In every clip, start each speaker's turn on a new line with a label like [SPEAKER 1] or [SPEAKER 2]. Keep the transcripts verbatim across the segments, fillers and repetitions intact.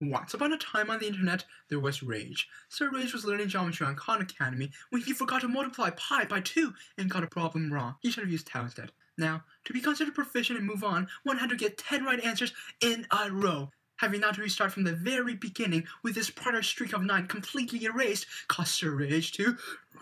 [SPEAKER 1] Once upon a time on the internet, there was Rage. Sir Rage was learning geometry on Khan Academy when he forgot to multiply pi by two and got a problem wrong. He should have used tau instead. Now, to be considered proficient and move on, one had to get ten right answers in a row. Having now to restart from the very beginning with this prior streak of nine completely erased caused Sir Rage to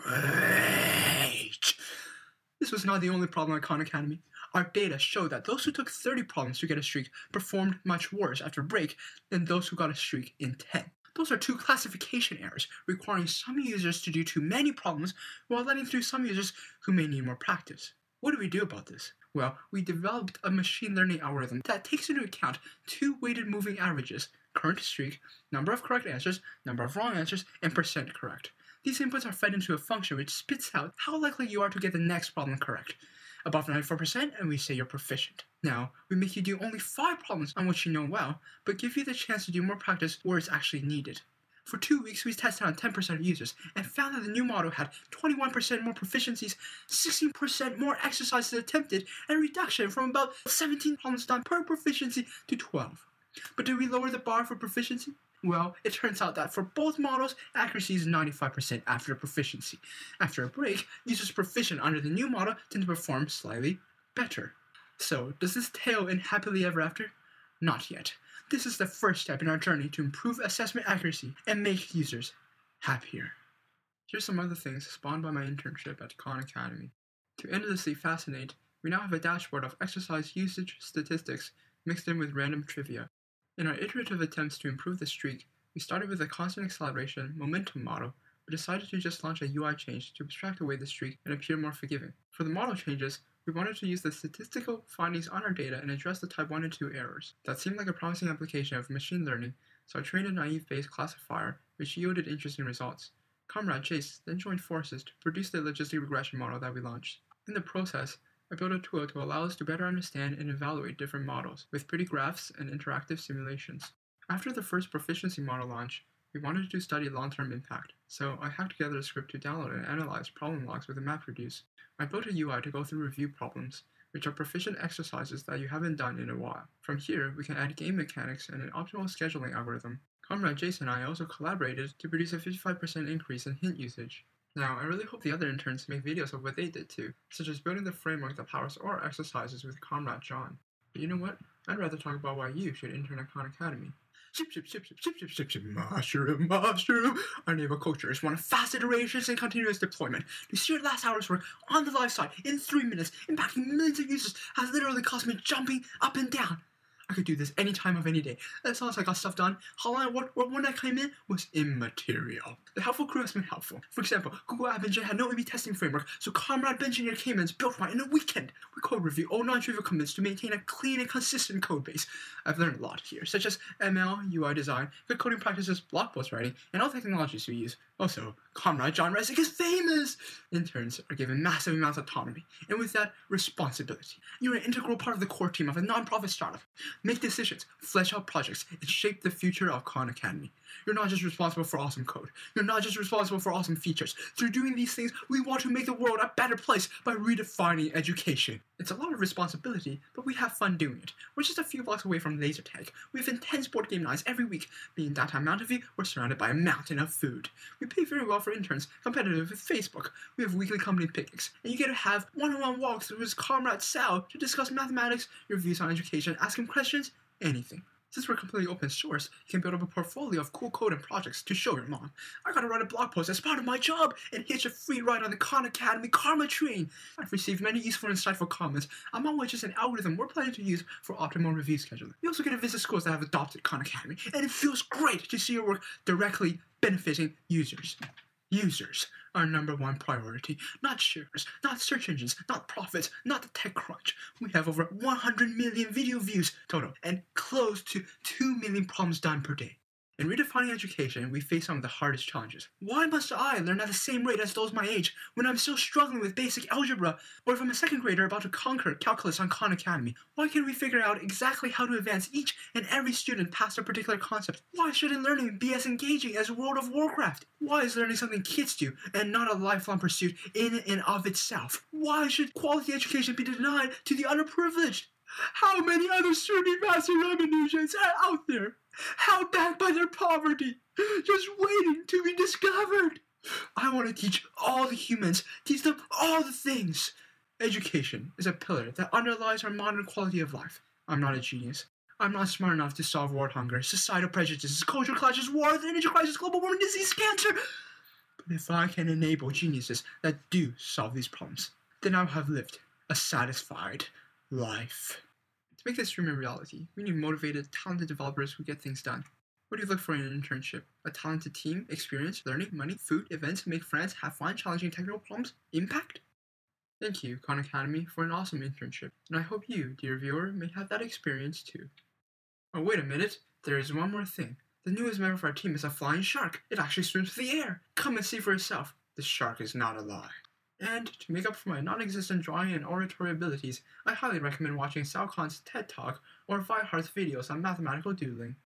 [SPEAKER 1] rage. This was not the only problem at Khan Academy. Our data showed that those who took thirty problems to get a streak performed much worse after a break than those who got a streak in ten. Those are two classification errors, requiring some users to do too many problems while letting through some users who may need more practice. What do we do about this? Well, we developed a machine learning algorithm that takes into account two weighted moving averages, current streak, number of correct answers, number of wrong answers, and percent correct. These inputs are fed into a function which spits out how likely you are to get the next problem correct. Above ninety-four percent, and we say you're proficient. Now, we make you do only five problems on which you know well, but give you the chance to do more practice where it's actually needed. For two weeks, we tested on ten percent of users and found that the new model had twenty-one percent more proficiencies, sixteen percent more exercises attempted, and a reduction from about seventeen problems done per proficiency to twelve. But did we lower the bar for proficiency? Well, it turns out that for both models, accuracy is ninety-five percent after proficiency. After a break, users proficient under the new model tend to perform slightly better. So, does this tail end happily ever after? Not yet. This is the first step in our journey to improve assessment accuracy and make users happier. Here's some other things spawned by my internship at Khan Academy. To endlessly fascinate, we now have a dashboard of exercise usage statistics mixed in with random trivia. In our iterative attempts to improve the streak, we started with a constant acceleration momentum model, but decided to just launch a U I change to abstract away the streak and appear more forgiving. For the model changes, we wanted to use the statistical findings on our data and address the type one and two errors. That seemed like a promising application of machine learning, so I trained a naive-based classifier, which yielded interesting results. Comrade Chase then joined forces to produce the logistic regression model that we launched. In the process, I built a tool to allow us to better understand and evaluate different models, with pretty graphs and interactive simulations. After the first proficiency model launch, we wanted to study long-term impact, so I hacked together a script to download and analyze problem logs with a MapReduce. I built a U I to go through review problems, which are proficient exercises that you haven't done in a while. From here, we can add game mechanics and an optimal scheduling algorithm. Comrade Jason and I also collaborated to produce a fifty-five percent increase in hint usage. Now, I really hope the other interns make videos of what they did too, such as building the framework that powers our exercises with Comrade John. But you know what? I'd rather talk about why you should intern at Khan Academy. Ship, ship, ship, ship, ship, ship, ship, ship, mushroom, mushroom. Our naval culture is one of fast iterations and continuous deployment. To see your last hour's work on the live site in three minutes, impacting millions of users, has literally cost me jumping up and down. I could do this any time of any day. As long as I got stuff done, how long I worked when I came in was immaterial. The helpful crew has been helpful. For example, Google App Engine had no A B testing framework, so Comrade Engineer came in and built one in a weekend. We code review all non-trivial commits to maintain a clean and consistent code base. I've learned a lot here, such as M L, U I design, good coding practices, blog post writing, and all technologies we use. Also, Comrade John Resnick is famous! Interns are given massive amounts of autonomy, and with that, responsibility. You're an integral part of the core team of a non-profit startup. Make decisions, flesh out projects, and shape the future of Khan Academy. You're not just responsible for awesome code. You're not just responsible for awesome features. Through doing these things, we want to make the world a better place by redefining education. It's a lot of responsibility, but we have fun doing it. We're just a few blocks away from laser tag. We have intense board game nights every week. Being downtown Mountain View, we're surrounded by a mountain of food. We pay very well for interns, competitive with Facebook. We have weekly company picnics, and you get to have one-on-one walks with Comrade Sal to discuss mathematics, your views on education, ask him questions, anything. Since we're completely open source, you can build up a portfolio of cool code and projects to show your mom. I gotta write a blog post as part of my job and hitch a free ride on the Khan Academy Karma train. I've received many useful and insightful comments, among which is an algorithm we're planning to use for optimal review scheduling. You also get to visit schools that have adopted Khan Academy, and it feels great to see your work directly benefiting users. Users are number one priority, not shares, not search engines, not profits, not the tech crunch. We have over one hundred million video views total and close to two million problems done per day. In redefining education, we face some of the hardest challenges. Why must I learn at the same rate as those my age when I'm still struggling with basic algebra, or if I'm a second grader about to conquer calculus on Khan Academy? Why can't we figure out exactly how to advance each and every student past a particular concept? Why shouldn't learning be as engaging as World of Warcraft? Why is learning something kids do and not a lifelong pursuit in and of itself? Why should quality education be denied to the underprivileged? How many other student master Ramanujas are out there, held back by their poverty, just waiting to be discovered? I want to teach all the humans, teach them all the things. Education is a pillar that underlies our modern quality of life. I'm not a genius. I'm not smart enough to solve world hunger, societal prejudices, cultural clashes, wars, energy crisis, global warming, disease, cancer. But if I can enable geniuses that do solve these problems, then I'll have lived a satisfied life. To make this dream a reality, we need motivated, talented developers who get things done. What do you look for in an internship? A talented team, experience, learning, money, food, events, make friends, have fun, challenging technical problems, impact? Thank you, Khan Academy, for an awesome internship, and I hope you, dear viewer, may have that experience too. Oh, wait a minute, there is one more thing. The newest member of our team is a flying shark. It actually swims through the air. Come and see for yourself. This shark is not a lie. And to make up for my non-existent drawing and oratory abilities, I highly recommend watching Sal Khan's TED Talk or Vihart's videos on mathematical doodling.